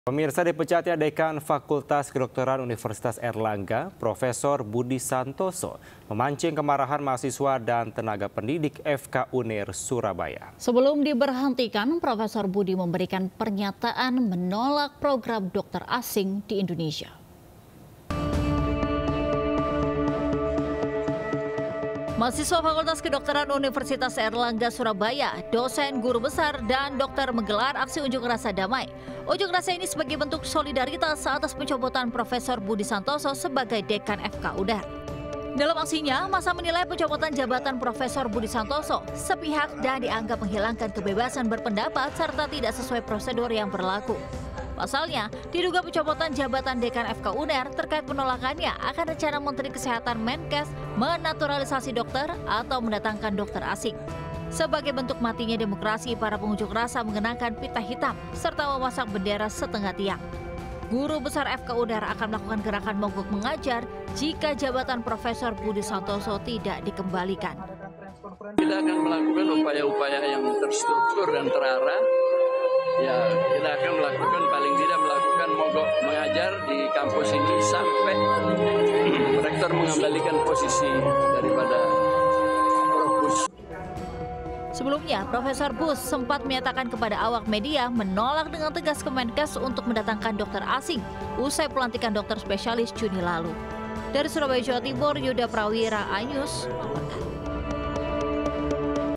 Pemirsa, dipecatnya Dekan Fakultas Kedokteran Universitas Airlangga, Profesor Budi Santoso, memancing kemarahan mahasiswa dan tenaga pendidik FK UNER Surabaya. Sebelum diberhentikan, Profesor Budi memberikan pernyataan menolak program dokter asing di Indonesia. Mahasiswa Fakultas Kedokteran Universitas Airlangga Surabaya, dosen, guru besar, dan dokter menggelar aksi unjuk rasa damai. Unjuk rasa ini sebagai bentuk solidaritas atas pencopotan Profesor Budi Santoso sebagai Dekan FK UNER. Dalam aksinya, massa menilai pencopotan jabatan Profesor Budi Santoso sepihak dan dianggap menghilangkan kebebasan berpendapat serta tidak sesuai prosedur yang berlaku. Pasalnya, diduga pencopotan jabatan Dekan FK UNER terkait penolakannya akan rencana Menteri Kesehatan Menkes menaturalisasi dokter atau mendatangkan dokter asing. Sebagai bentuk matinya demokrasi, para pengunjuk rasa mengenakan pita hitam serta memasang bendera setengah tiang. Guru besar FK UNER akan melakukan gerakan mogok mengajar jika jabatan Profesor Budi Santoso tidak dikembalikan. Kita akan melakukan upaya-upaya yang terstruktur dan terarah. Ya, kita akan melakukan paling tidak melakukan mogok mengajar di kampus ini sampai rektor mengembalikan posisi daripada Prof. Bus. Sebelumnya, Profesor Bus sempat menyatakan kepada awak media menolak dengan tegas Kemenkes untuk mendatangkan dokter asing usai pelantikan dokter spesialis Juni lalu. Dari Surabaya, Jawa Timur, Yuda Prawira, iNews melaporkan.